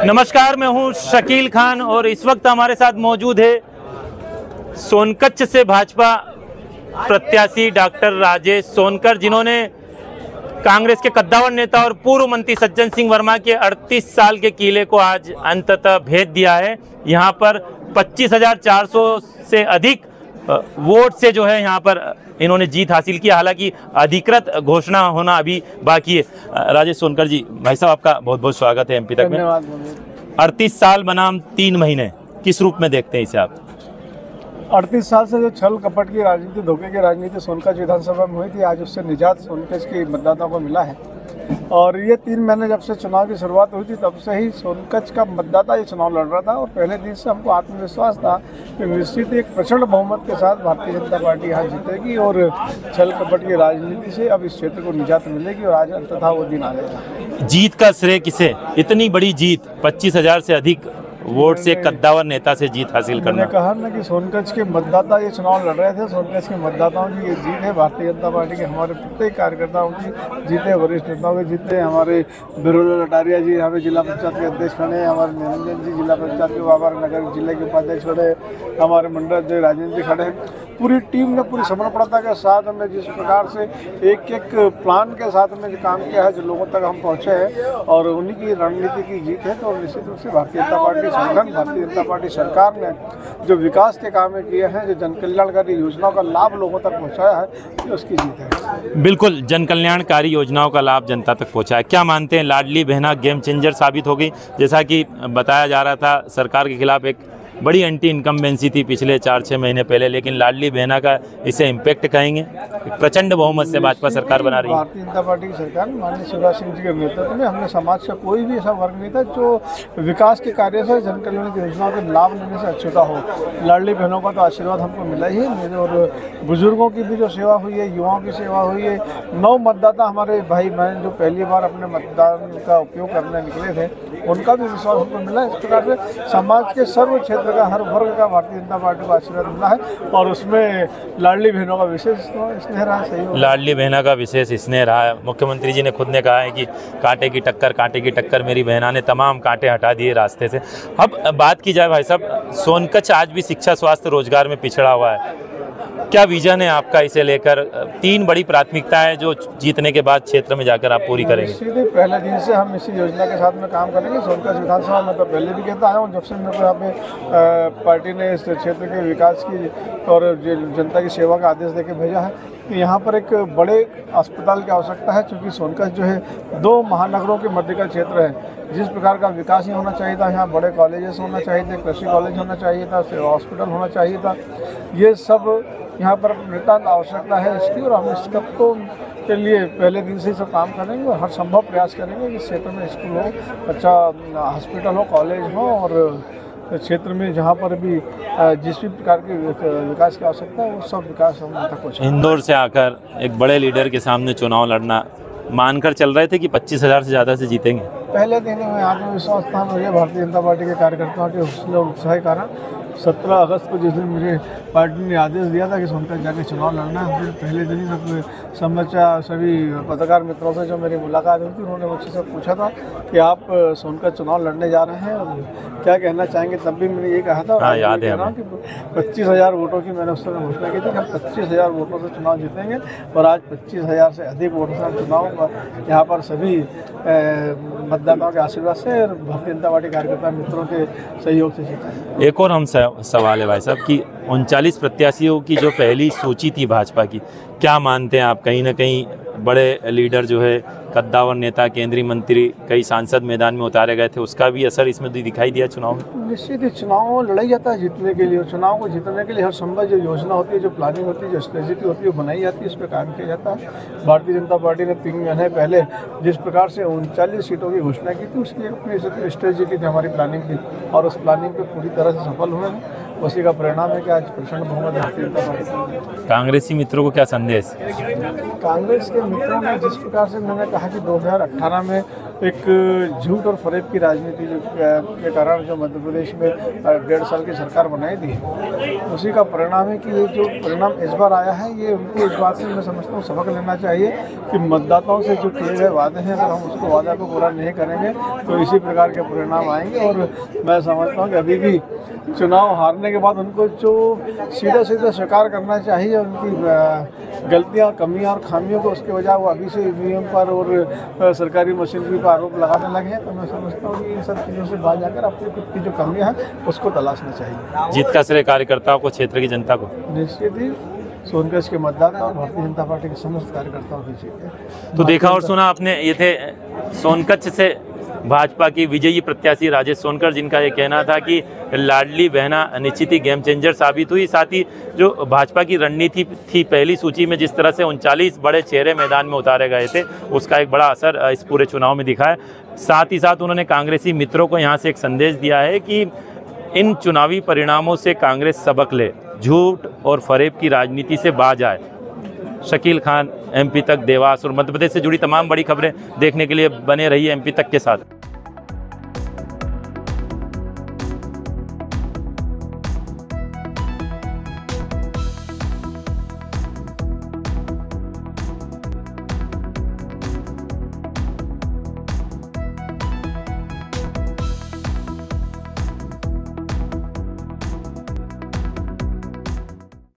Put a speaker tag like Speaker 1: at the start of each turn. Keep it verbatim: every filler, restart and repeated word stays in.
Speaker 1: नमस्कार, मैं हूं शकील खान और इस वक्त हमारे साथ मौजूद है सोनकच्छ से भाजपा प्रत्याशी डॉक्टर राजेश सोनकर, जिन्होंने कांग्रेस के कद्दावर नेता और पूर्व मंत्री सज्जन सिंह वर्मा के अड़तीस साल के किले को आज अंततः भेद दिया है। यहां पर पच्चीस हजार चार सौ से अधिक वोट से जो है यहां पर इन्होंने जीत हासिल की। हालांकि अधिकृत घोषणा होना अभी बाकी है। राजेश सोनकर जी, भाई साहब आपका बहुत बहुत स्वागत है एमपी तक में। अड़तीस साल बनाम तीन महीने, किस रूप में देखते हैं इसे आप?
Speaker 2: अड़तीस साल से जो छल कपट की राजनीति, धोखे की राजनीति सोनकच्छ विधानसभा में हुई थी, आज उससे निजात सोनकच्छ के मतदाताओं को मिला है। और ये तीन महीने जब से चुनाव की शुरुआत हुई थी तब से ही सोनकच्छ का मतदाता ये चुनाव लड़ रहा था और पहले दिन से हमको आत्मविश्वास था कि निश्चित एक प्रचंड बहुमत के साथ भारतीय जनता पार्टी यहाँ जीतेगी और छल कपट की राजनीति से अब इस क्षेत्र को निजात मिलेगी और आज अंततः वो दिन आ गया।
Speaker 1: जीत का श्रेय किसे? इतनी बड़ी जीत, पच्चीस हजार से अधिक वोट से कद्दावर नेता से जीत हासिल करना।
Speaker 2: मैंने कहा ना कि सोनकच्छ के मतदाता ये चुनाव लड़ रहे थे, सोनकच्छ के मतदाताओं की ये जीत है। भारतीय जनता पार्टी के हमारे प्रत्येक कार्यकर्ताओं की जीते, वरिष्ठ नेताओं के जीते। हमारे बिरोल लटारिया जी यहाँ पे जिला पंचायत के अध्यक्ष खड़े हैं, हमारे निरंजन जी जिला पंचायत के बाबा नगर जिले के उपाध्यक्ष खड़े हैं, हमारे मंडल अध्यक्ष राजेंद्र जी खड़े हैं। पूरी टीम ने पूरी समर्पणता के साथ हमें जिस प्रकार से एक एक प्लान के साथ में जो काम किया है, जो लोगों तक हम पहुँचे हैं और उन्हीं की रणनीति की जीत है। तो निश्चित रूप से भारतीय जनता पार्टी संगठन, भारतीय जनता पार्टी सरकार ने जो विकास के काम किए हैं, जो जन कल्याणकारी योजनाओं का लाभ लोगों तक पहुंचाया है, ये उसकी जीत है।
Speaker 1: बिल्कुल, जन कल्याणकारी योजनाओं का लाभ जनता तक पहुंचा है। क्या मानते हैं, लाडली बहना गेम चेंजर साबित हो गई? जैसा कि बताया जा रहा था, सरकार के खिलाफ एक बड़ी एंटी इनकम्बेंसी थी पिछले चार छः महीने पहले, लेकिन लाडली बहना का इसे इम्पैक्ट कहेंगे? प्रचंड बहुमत से भाजपा सरकार बना रही है।
Speaker 2: भारतीय जनता पार्टी की सरकार माननीय शिवराज सिंह जी के नेतृत्व में हमने समाज का कोई भी ऐसा वर्ग नहीं था जो विकास के कार्य से, जन कल्याण की योजनाओं के लाभ लेने से अछूता हो। लाडली बहनों का तो आशीर्वाद हमको मिला ही है और बुजुर्गों की भी जो सेवा हुई है, युवाओं की सेवा हुई है। नौ मतदाता हमारे भाई बहन जो पहली बार अपने मतदान का उपयोग करने निकले थे, उनका भी विश्वास हमको मिला। इस प्रकार से समाज के सर्व क्षेत्र का, हर वर्ग का भारतीय जनता पार्टी को आशीर्वाद मिला है और उसमें लाडली बहनों का विशेष स्नेह रहा। सही, लाडली
Speaker 1: बहना का विशेष स्नेह रहा है। मुख्यमंत्री जी ने खुद ने कहा है कि कांटे की टक्कर, कांटे की टक्कर, मेरी बहना ने तमाम कांटे हटा दिए रास्ते से। अब बात की जाए भाई साहब, सोनकच्छ आज भी शिक्षा, स्वास्थ्य, रोजगार में पिछड़ा हुआ है। क्या विजन है आपका इसे लेकर? तीन बड़ी प्राथमिकताएं जो जीतने के बाद क्षेत्र में जाकर आप पूरी करेंगे।
Speaker 2: सीधे पहले दिन से हम इसी योजना के साथ में काम करेंगे। सोनकच्छ विधानसभा में तो पहले भी कहता आया हूँ, जब से मेरे को यहाँ पे पार्टी ने इस क्षेत्र के विकास की और जनता की सेवा का आदेश देके भेजा है कि यहाँ पर एक बड़े अस्पताल की आवश्यकता है, क्योंकि सोनकच्छ जो है दो महानगरों के मध्य का क्षेत्र है। जिस प्रकार का विकास ही होना चाहिए था, यहाँ बड़े कॉलेजेस होना चाहिए थे, कृषि कॉलेज होना चाहिए था, हॉस्पिटल होना चाहिए था, ये सब यहाँ पर नितांत आवश्यकता है इसकी। और हम इस सबको के लिए पहले दिन से ही सब काम करेंगे और हर संभव प्रयास करेंगे कि इस क्षेत्र में स्कूल हो, अच्छा हॉस्पिटल हो, कॉलेज हो और क्षेत्र में जहाँ पर भी जिस भी प्रकार के विकास की आवश्यकता है वो सब विकास हम तक पहुँचे।
Speaker 1: इंदौर से आकर एक बड़े लीडर के सामने चुनाव लड़ना, मानकर चल रहे थे कि पच्चीस हजार से ज़्यादा से जीतेंगे?
Speaker 2: पहले दिन में आत्मविश्वास था मुझे भारतीय जनता पार्टी के कार्यकर्ताओं के हौसले और उत्साह के कारण। सत्रह अगस्त को जिस दिन मुझे पार्टी ने आदेश दिया था कि सोनकच्छ जाके चुनाव लड़ना है, फिर पहले दिन ही सब समाचार सभी पत्रकार मित्रों से जो मेरी मुलाकात हुई थी, उन्होंने मुझसे सब पूछा था कि आप सोनकच्छ चुनाव लड़ने जा रहे हैं और क्या कहना चाहेंगे। तब भी मैंने ये कहा था,
Speaker 1: हाँ, याद है
Speaker 2: कि पच्चीस हजार वोटों की मैंने उस समय घोषणा की थी कि हम पच्चीस हजार वोटों से चुनाव जीतेंगे और आज पच्चीस हजार से अधिक वोटों से हम चुनाव यहाँ पर सभी मतदाताओं के आशीर्वाद से और भारतीय जनता पार्टी कार्यकर्ता मित्रों के सहयोग से जीता।
Speaker 1: एक और हम सवाल है भाई साहब कि उनचालीस प्रत्याशियों की जो पहली सूची थी भाजपा की, क्या मानते हैं आप, कहीं ना कहीं बड़े लीडर जो है, कद्दावर नेता, केंद्रीय मंत्री, कई सांसद मैदान में उतारे गए थे, उसका भी असर इसमें दिखाई दिया चुनाव में?
Speaker 2: निश्चित ही चुनाव लड़ाई जाता है जीतने के लिए और चुनाव को जीतने के लिए हर संभव जो योजना होती है, जो प्लानिंग होती है, जो स्ट्रेटेजी होती है वो बनाई जाती है, इस पर काम किया जाता है। भारतीय जनता पार्टी ने तीन महीने पहले जिस प्रकार से उनचालीस सीटों की घोषणा की थी, उसकी अपनी स्ट्रेटेजी थी, हमारी प्लानिंग थी और उस प्लानिंग पर पूरी तरह से सफल हुए हैं। उसी का परिणाम है कि आज प्रचंड बहुमत भारतीय जनता पार्टी।
Speaker 1: कांग्रेसी मित्रों को क्या संदेश?
Speaker 2: कांग्रेस के मित्रों ने जिस प्रकार से मैंने कहा कि दो हज़ार अठारह में एक झूठ और फरेब की राजनीति जो के कारण जो मध्य प्रदेश में डेढ़ साल की सरकार बनाई थी, उसी का परिणाम है कि ये जो परिणाम इस बार आया है, ये उनको इस बात से मैं समझता हूँ सबक लेना चाहिए कि मतदाताओं से जो किए गए वादे हैं, अगर हम उसको वादा को पूरा नहीं करेंगे तो इसी प्रकार के परिणाम आएंगे। और मैं समझता हूँ कि अभी भी चुनाव हारने के बाद उनको जो सीधा सीधा स्वीकार करना चाहिए उनकी गलतियाँ, कमियाँ और खामियों को, उसके बजाय वो अभी से ईवीएम पर और सरकारी मशीनरी पर आरोप लगाने लगे हैं। तो मैं समझता हूँ कि इन सब चीज़ों से बाहर जाकर अपनी खुद की जो कमियाँ हैं उसको तलाशना चाहिए।
Speaker 1: जीत का श्रेय कार्यकर्ताओं को, क्षेत्र की जनता को?
Speaker 2: निश्चित ही सोनकच्छ के मतदाता और भारतीय जनता पार्टी के समस्त कार्यकर्ताओं की जीत है।
Speaker 1: तो देखा और सुना आपने, ये थे सोनकच्छ से भाजपा की विजयी प्रत्याशी राजेश सोनकर, जिनका ये कहना था कि लाडली बहना निश्चित ही गेम चेंजर साबित हुई। साथ ही जो भाजपा की रणनीति थी पहली सूची में, जिस तरह से उनचालीस बड़े चेहरे मैदान में उतारे गए थे, उसका एक बड़ा असर इस पूरे चुनाव में दिखा है। साथ ही साथ उन्होंने कांग्रेसी मित्रों को यहाँ से एक संदेश दिया है कि इन चुनावी परिणामों से कांग्रेस सबक ले, झूठ और फरेब की राजनीति से बाज आए। शकील खान, एमपी तक, देवास और मध्य प्रदेश से जुड़ी तमाम बड़ी खबरें देखने के लिए बने रहिए एमपी तक के साथ।